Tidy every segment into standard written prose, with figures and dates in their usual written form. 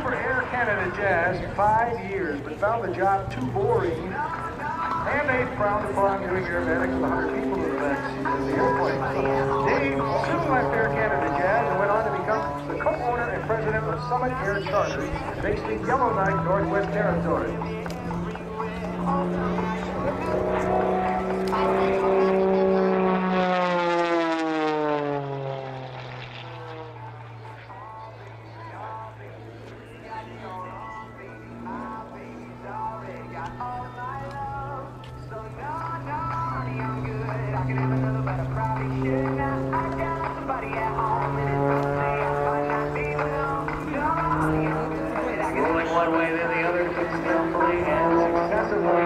for Air Canada Jazz 5 years, but found the job too boring. And they frowned upon doing aerobatics with 100 people in the airplane. Dave soon left Air Canada Jazz and went on to become the co-owner and president of Summit Air Charters, based in Yellowknife, Northwest Territories. One way, then the other, successfully and successively.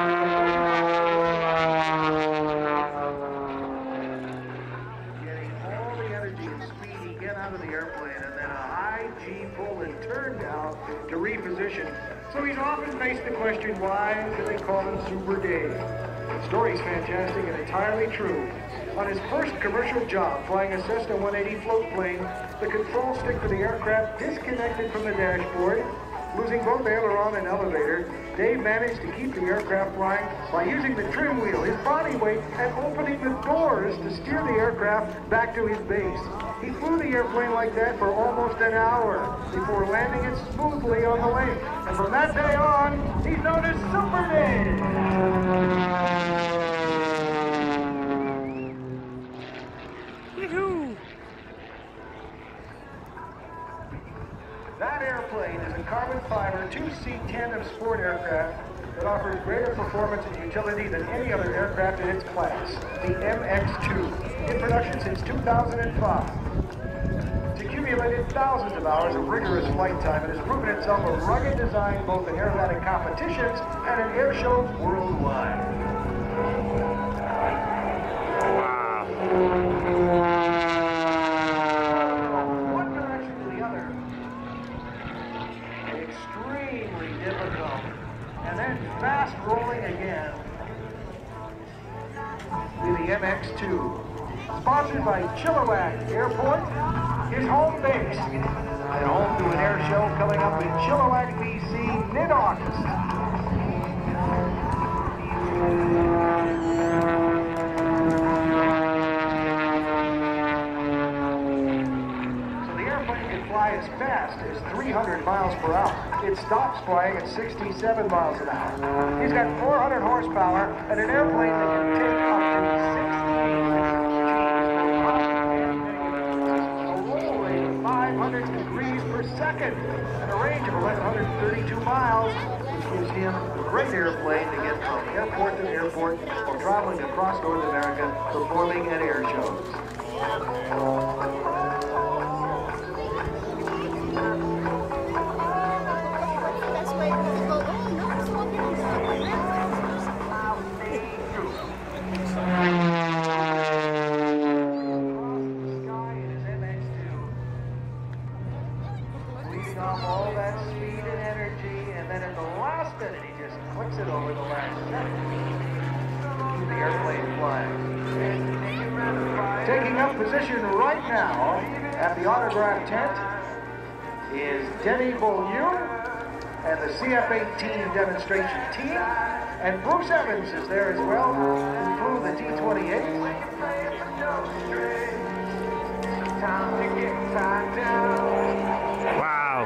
Getting all the energy and speed he get out of the airplane, and then a high G pull and turn down to reposition. So he's often faced the question, why do they call him Super Dave? The story's fantastic and entirely true. On his first commercial job, flying a Cessna 180 float plane, the control stick for the aircraft disconnected from the dashboard. Losing both aileron and elevator, Dave managed to keep the aircraft flying by using the trim wheel, his body weight, and opening the doors to steer the aircraft back to his base. He flew the airplane like that for almost an hour before landing it smoothly on the lake. And from that day on, he's known as Super Dave. That airplane is a carbon fiber 2-seat tandem sport aircraft that offers greater performance and utility than any other aircraft in its class, the MX-2, in production since 2005. It's accumulated thousands of hours of rigorous flight time and has proven itself a rugged design both in aerobatic competitions and in air shows worldwide. And then fast rolling again with the MX-2. Sponsored by Chilliwack Airport, his home base. And home to an air show coming up in Chilliwack, BC, mid-August. Fly as fast as 300 miles per hour. It stops flying at 67 miles an hour. He's got 400 horsepower and an airplane that can take up to 60 a roll rate of 500 degrees per second and a range of 1,132 miles, which gives him a great airplane to get from airport to airport or traveling across North America performing at air shows. All that speed and energy, and then at the last minute he just clicks it over the last second to keep the airplane flying. Taking up position right now at the autograph tent is Denny Beaulieu and the CF-18 demonstration team, and Bruce Evans is there as well, who flew the D-28. Wow.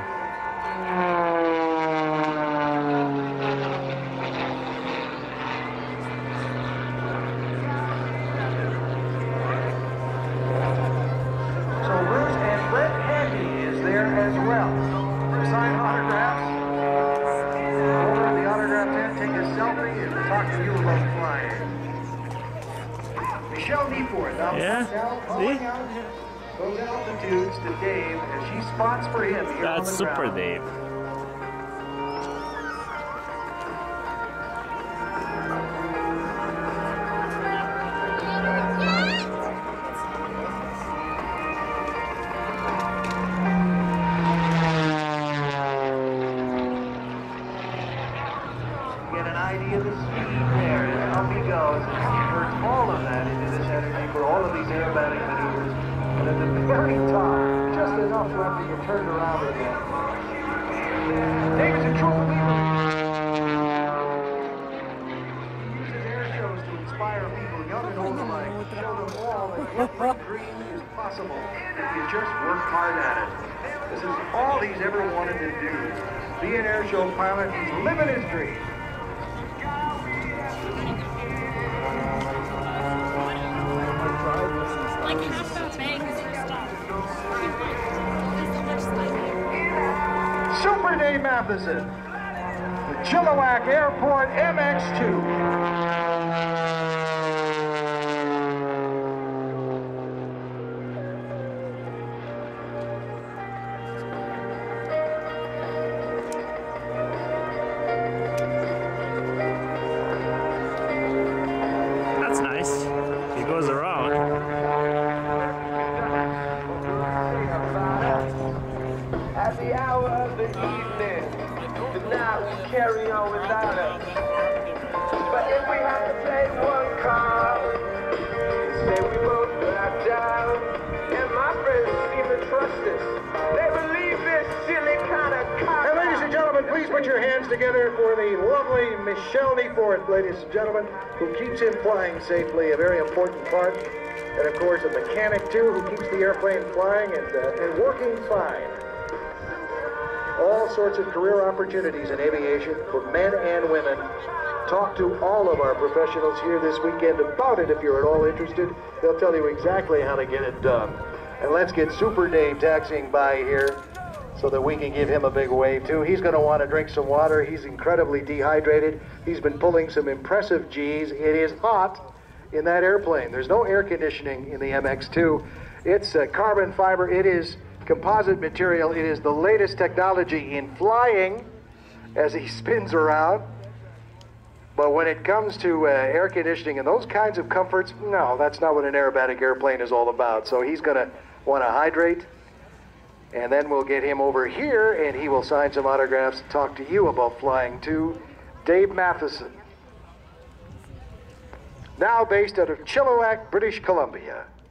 So Bruce and Brett Handy is there as well. Sign autographs. Over the autograph tent, take a selfie and talk to you about flying. Michelle Neiforth out calling out those altitudes to Dave as she spots for him here on the That's Super ground. Dave. Get an idea of the speed there and how he goes and converts all of that into this energy for all of these aerobatic maneuvers. And at the very top, just enough left to get turned around again. people, young and old alike, show them all that every dream is possible if you just work hard at it. This is all he's ever wanted to do. Be an air show pilot. He's living his dream. Like half the bangs and stuff. Super Dave Matheson, the Chilliwack Airport MX2. That's nice. He goes around. At the hour of the evening, the night will carry on without us. But if we have to play one card, say we both back down. And my friends seem to trust us. They believe this silly kind of cop. And ladies and gentlemen, please put your hands together for the lovely Michelle Neforth, ladies and gentlemen, who keeps him flying safely, a very important part. And of course, a mechanic too, who keeps the airplane flying and working fine. All sorts of career opportunities in aviation for men and women. Talk to all of our professionals here this weekend about it if you're at all interested. They'll tell you exactly how to get it done. And let's get Super Dave taxiing by here so that we can give him a big wave too. He's going to want to drink some water. He's incredibly dehydrated. He's been pulling some impressive G's. It is hot in that airplane. There's no air conditioning in the MX2. It's carbon fiber. It is composite material. It is the latest technology in flying as he spins around. But when it comes to air conditioning and those kinds of comforts, no, that's not what an aerobatic airplane is all about. So he's going to want to hydrate. And then we'll get him over here and he will sign some autographs and talk to you about flying too. Dave Matheson. Now based out of Chilliwack, British Columbia.